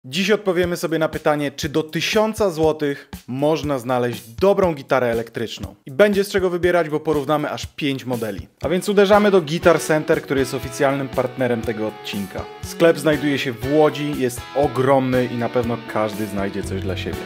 Dziś odpowiemy sobie na pytanie, czy do 1000 zł można znaleźć dobrą gitarę elektryczną. I będzie z czego wybierać, bo porównamy aż 5 modeli. A więc uderzamy do Guitar Center, który jest oficjalnym partnerem tego odcinka. Sklep znajduje się w Łodzi, jest ogromny i na pewno każdy znajdzie coś dla siebie.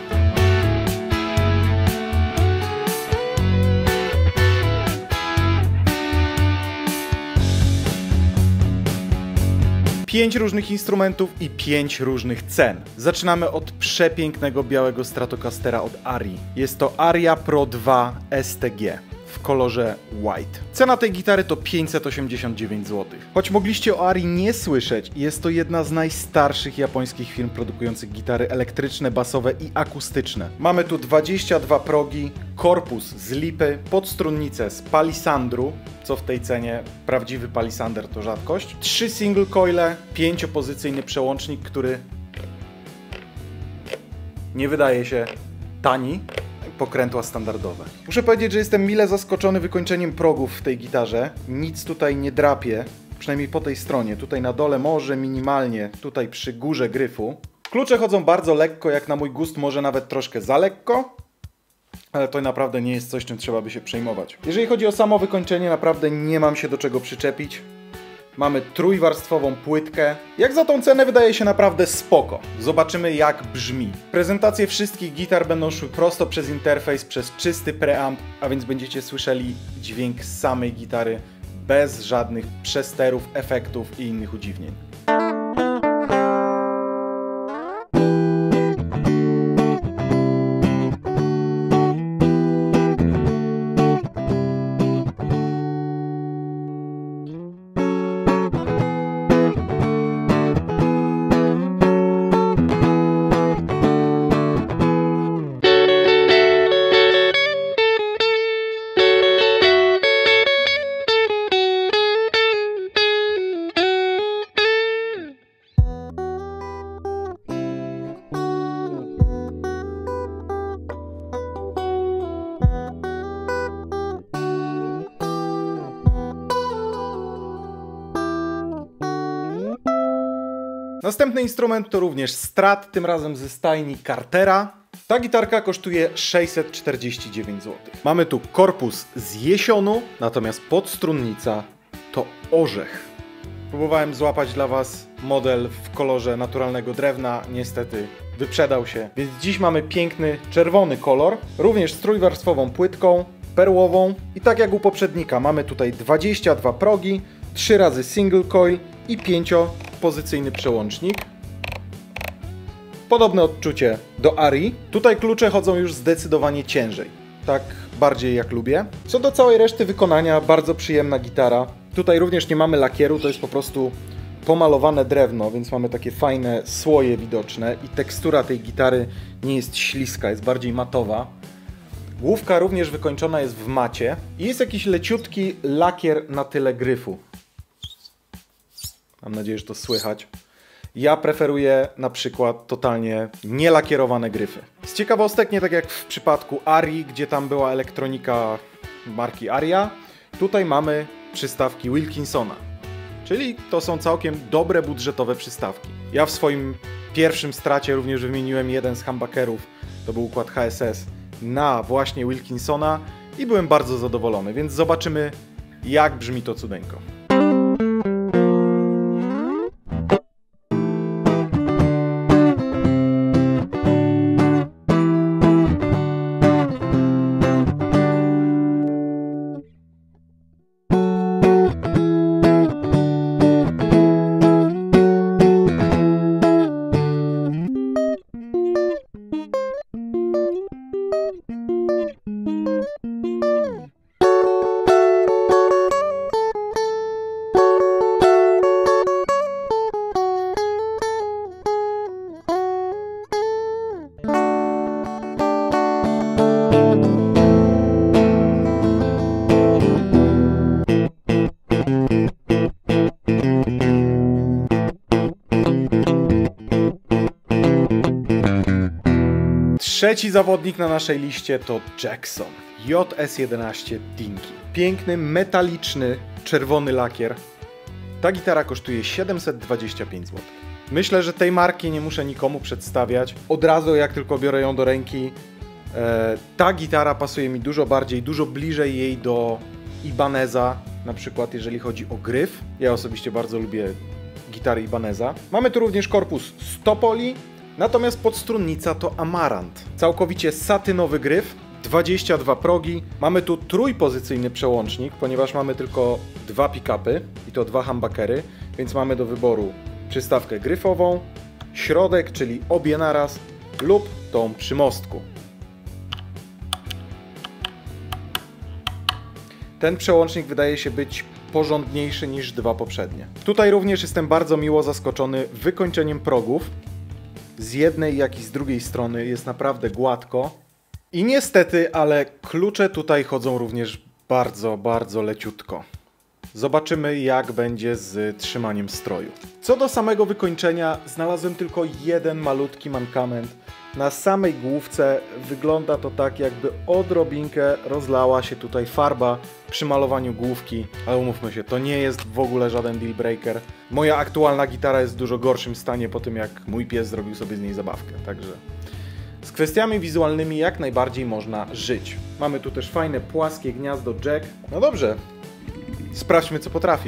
Pięć różnych instrumentów i 5 różnych cen. Zaczynamy od przepięknego białego Stratocastera od Ari. Jest to Aria Pro 2 STG w kolorze white. Cena tej gitary to 589 zł. Choć mogliście o Ari nie słyszeć, jest to jedna z najstarszych japońskich firm produkujących gitary elektryczne, basowe i akustyczne. Mamy tu 22 progi, korpus z lipy, podstrunnicę z palisandru, co w tej cenie prawdziwy palisander to rzadkość, 3 single coile, 5-pozycyjny przełącznik, który nie wydaje się tani, pokrętła standardowe. Muszę powiedzieć, że jestem mile zaskoczony wykończeniem progów w tej gitarze. Nic tutaj nie drapie, przynajmniej po tej stronie. Tutaj na dole może minimalnie, tutaj przy górze gryfu. Klucze chodzą bardzo lekko, jak na mój gust może nawet troszkę za lekko. Ale to naprawdę nie jest coś, czym trzeba by się przejmować. Jeżeli chodzi o samo wykończenie, naprawdę nie mam się do czego przyczepić. Mamy trójwarstwową płytkę. Jak za tą cenę wydaje się naprawdę spoko. Zobaczymy jak brzmi. Prezentacje wszystkich gitar będą szły prosto przez interfejs, przez czysty preamp, a więc będziecie słyszeli dźwięk samej gitary bez żadnych przesterów, efektów i innych udziwnień. Następny instrument to również Strat, tym razem ze stajni Cartera. Ta gitarka kosztuje 649 zł. Mamy tu korpus z jesionu, natomiast podstrunnica to orzech. Próbowałem złapać dla Was model w kolorze naturalnego drewna, niestety wyprzedał się. Więc dziś mamy piękny czerwony kolor, również z trójwarstwową płytką, perłową. I tak jak u poprzednika mamy tutaj 22 progi, 3 razy single coil i 5-pozycyjny przełącznik. Podobne odczucie do Ari. Tutaj klucze chodzą już zdecydowanie ciężej. Tak bardziej jak lubię. Co do całej reszty wykonania, bardzo przyjemna gitara. Tutaj również nie mamy lakieru, to jest po prostu pomalowane drewno, więc mamy takie fajne słoje widoczne i tekstura tej gitary nie jest śliska, jest bardziej matowa. Główka również wykończona jest w macie i jest jakiś leciutki lakier na tyle gryfu. Mam nadzieję, że to słychać. Ja preferuję na przykład totalnie nielakierowane gryfy. Z ciekawostek, nie tak jak w przypadku Ari, gdzie tam była elektronika marki Aria, tutaj mamy przystawki Wilkinsona. Czyli to są całkiem dobre, budżetowe przystawki. Ja w swoim pierwszym Stracie również wymieniłem jeden z humbuckerów, to był układ HSS, na właśnie Wilkinsona i byłem bardzo zadowolony, więc zobaczymy jak brzmi to cudeńko. Trzeci zawodnik na naszej liście to Jackson JS11 Dinky. Piękny, metaliczny, czerwony lakier. Ta gitara kosztuje 725 zł. Myślę, że tej marki nie muszę nikomu przedstawiać. Od razu jak tylko biorę ją do ręki, ta gitara pasuje mi dużo bardziej, dużo bliżej jej do Ibaneza, na przykład jeżeli chodzi o gryf. Ja osobiście bardzo lubię gitary Ibaneza. Mamy tu również korpus z Topoli, natomiast podstrunnica to Amarant. Całkowicie satynowy gryf, 22 progi. Mamy tu trójpozycyjny przełącznik, ponieważ mamy tylko 2 pick-upy i to 2 humbuckery, więc mamy do wyboru przystawkę gryfową, środek, czyli obie naraz, lub tą przy mostku. Ten przełącznik wydaje się być porządniejszy niż 2 poprzednie. Tutaj również jestem bardzo miło zaskoczony wykończeniem progów. Z jednej, jak i z drugiej strony jest naprawdę gładko. I niestety, ale klucze tutaj chodzą również bardzo, bardzo leciutko. Zobaczymy, jak będzie z trzymaniem stroju. Co do samego wykończenia, znalazłem tylko jeden malutki mankament. Na samej główce wygląda to tak, jakby odrobinkę rozlała się tutaj farba przy malowaniu główki, ale umówmy się, to nie jest w ogóle żaden deal breaker. Moja aktualna gitara jest w dużo gorszym stanie po tym, jak mój pies zrobił sobie z niej zabawkę, także z kwestiami wizualnymi jak najbardziej można żyć. Mamy tu też fajne płaskie gniazdo jack. No dobrze, sprawdźmy, co potrafi.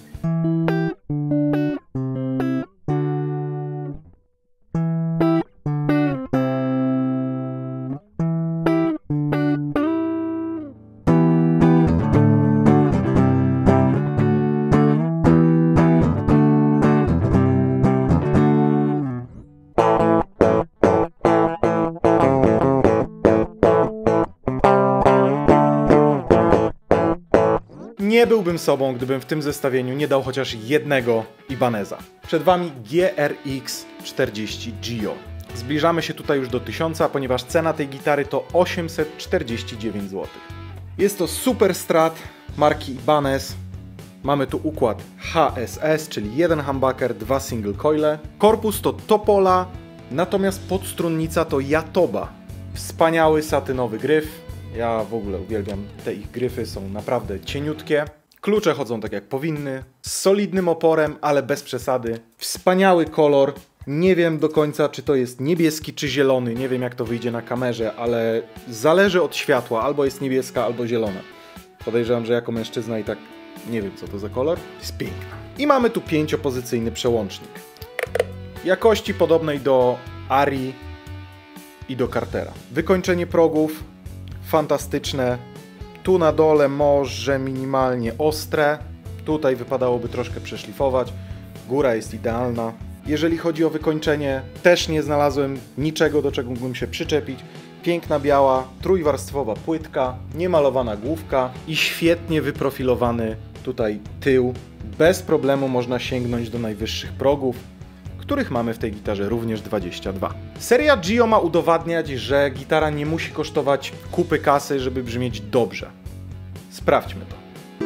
Nie byłbym sobą, gdybym w tym zestawieniu nie dał chociaż jednego Ibaneza. Przed Wami GRX 40 Gio. Zbliżamy się tutaj już do 1000, ponieważ cena tej gitary to 849 zł. Jest to super strat marki Ibanez. Mamy tu układ HSS, czyli jeden humbucker, 2 single coile. Korpus to Topola, natomiast podstrunnica to Jatoba. Wspaniały satynowy gryf. Ja w ogóle uwielbiam te ich gryfy, są naprawdę cieniutkie. Klucze chodzą tak jak powinny, z solidnym oporem, ale bez przesady. Wspaniały kolor. Nie wiem do końca, czy to jest niebieski, czy zielony. Nie wiem, jak to wyjdzie na kamerze, ale zależy od światła. Albo jest niebieska, albo zielona. Podejrzewam, że jako mężczyzna i tak nie wiem, co to za kolor. Jest piękna. I mamy tu 5-pozycyjny przełącznik. Jakości podobnej do Ari i do Cartera. Wykończenie progów fantastyczne. Tu na dole może minimalnie ostre. Tutaj wypadałoby troszkę przeszlifować. Góra jest idealna. Jeżeli chodzi o wykończenie, też nie znalazłem niczego, do czego mógłbym się przyczepić. Piękna biała, trójwarstwowa płytka, niemalowana główka i świetnie wyprofilowany tutaj tył. Bez problemu można sięgnąć do najwyższych progów, których mamy w tej gitarze również 22. Seria Gio ma udowadniać, że gitara nie musi kosztować kupy kasy, żeby brzmieć dobrze. Sprawdźmy to.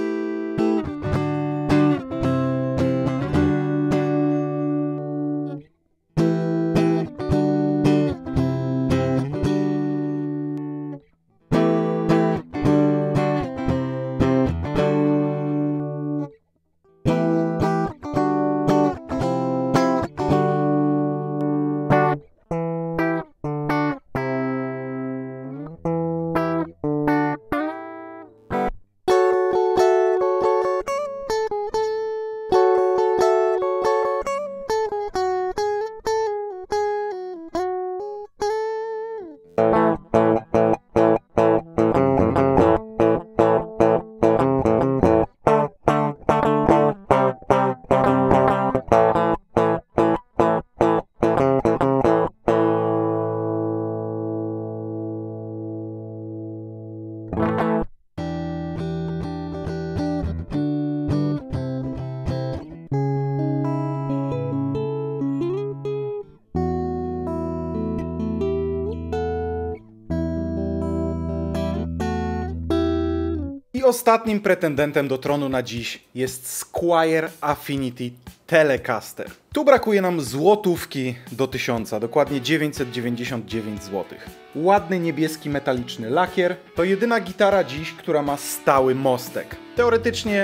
Ostatnim pretendentem do tronu na dziś jest Squier Affinity Telecaster. Tu brakuje nam złotówki do 1000, dokładnie 999 zł. Ładny niebieski metaliczny lakier. To jedyna gitara dziś, która ma stały mostek. Teoretycznie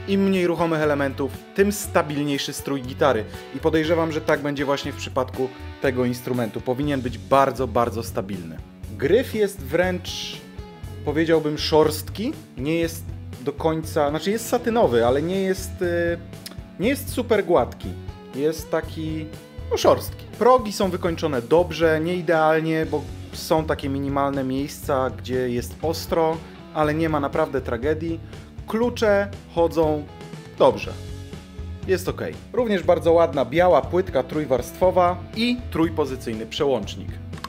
Im mniej ruchomych elementów, tym stabilniejszy strój gitary. I podejrzewam, że tak będzie właśnie w przypadku tego instrumentu. Powinien być bardzo, bardzo stabilny. Gryf jest wręcz, powiedziałbym, szorstki. Nie jest do końca, znaczy jest satynowy, ale nie jest super gładki. Jest taki, no, szorstki. Progi są wykończone dobrze, nie idealnie, bo są takie minimalne miejsca, gdzie jest ostro, ale nie ma naprawdę tragedii. Klucze chodzą dobrze. Jest ok. Również bardzo ładna biała płytka trójwarstwowa i trójpozycyjny przełącznik.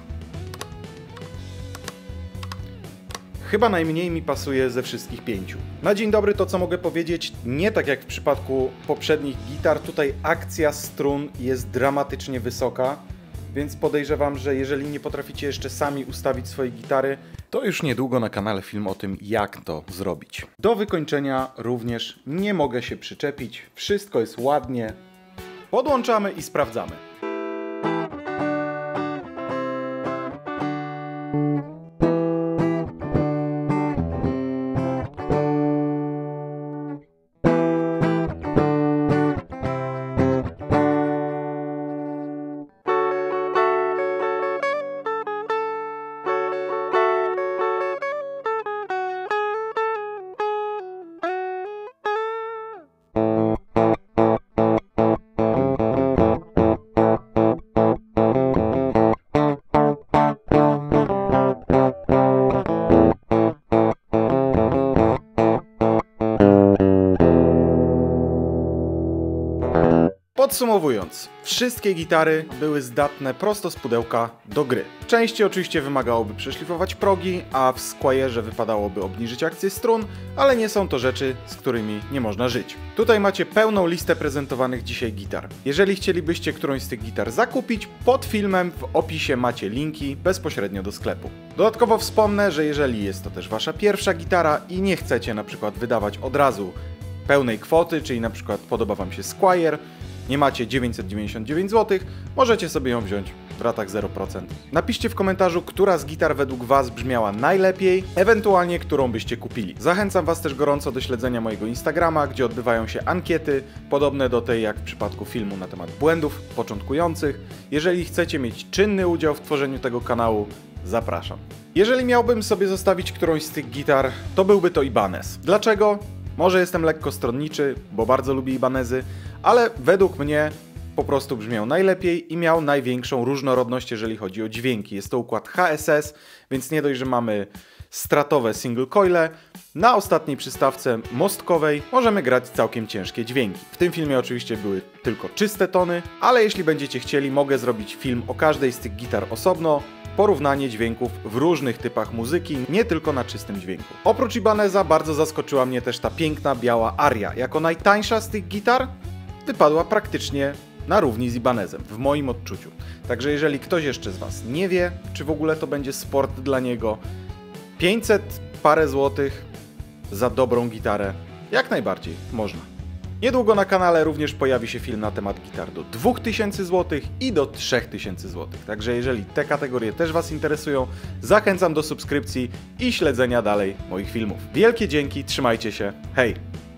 Chyba najmniej mi pasuje ze wszystkich 5. Na dzień dobry to co mogę powiedzieć, nie tak jak w przypadku poprzednich gitar, tutaj akcja strun jest dramatycznie wysoka, więc podejrzewam, że jeżeli nie potraficie jeszcze sami ustawić swojej gitary, to już niedługo na kanale film o tym, jak to zrobić. Do wykończenia również nie mogę się przyczepić, wszystko jest ładnie. Podłączamy i sprawdzamy. Podsumowując, wszystkie gitary były zdatne prosto z pudełka do gry. W części oczywiście wymagałoby przeszlifować progi, a w Squire'ze wypadałoby obniżyć akcję strun, ale nie są to rzeczy, z którymi nie można żyć. Tutaj macie pełną listę prezentowanych dzisiaj gitar. Jeżeli chcielibyście którąś z tych gitar zakupić, pod filmem w opisie macie linki bezpośrednio do sklepu. Dodatkowo wspomnę, że jeżeli jest to też wasza pierwsza gitara i nie chcecie na przykład wydawać od razu pełnej kwoty, czyli na przykład podoba wam się Squier, nie macie 999 zł, możecie sobie ją wziąć w ratach 0%. Napiszcie w komentarzu, która z gitar według was brzmiała najlepiej, ewentualnie którą byście kupili. Zachęcam was też gorąco do śledzenia mojego Instagrama, gdzie odbywają się ankiety, podobne do tej jak w przypadku filmu na temat błędów początkujących. Jeżeli chcecie mieć czynny udział w tworzeniu tego kanału, zapraszam. Jeżeli miałbym sobie zostawić którąś z tych gitar, to byłby to Ibanez. Dlaczego? Może jestem lekko stronniczy, bo bardzo lubię Ibanezy, ale według mnie po prostu brzmiał najlepiej i miał największą różnorodność, jeżeli chodzi o dźwięki. Jest to układ HSS, więc nie dość, że mamy stratowe single coile, na ostatniej przystawce mostkowej możemy grać całkiem ciężkie dźwięki. W tym filmie oczywiście były tylko czyste tony, ale jeśli będziecie chcieli, mogę zrobić film o każdej z tych gitar osobno, porównanie dźwięków w różnych typach muzyki, nie tylko na czystym dźwięku. Oprócz Ibaneza bardzo zaskoczyła mnie też ta piękna biała Aria. Jako najtańsza z tych gitar wypadła praktycznie na równi z Ibanezem, w moim odczuciu. Także jeżeli ktoś jeszcze z was nie wie, czy w ogóle to będzie sport dla niego, 500 parę złotych za dobrą gitarę, jak najbardziej można. Niedługo na kanale również pojawi się film na temat gitar do 2000 zł i do 3000 zł. Także jeżeli te kategorie też was interesują, zachęcam do subskrypcji i śledzenia dalej moich filmów. Wielkie dzięki, trzymajcie się, hej!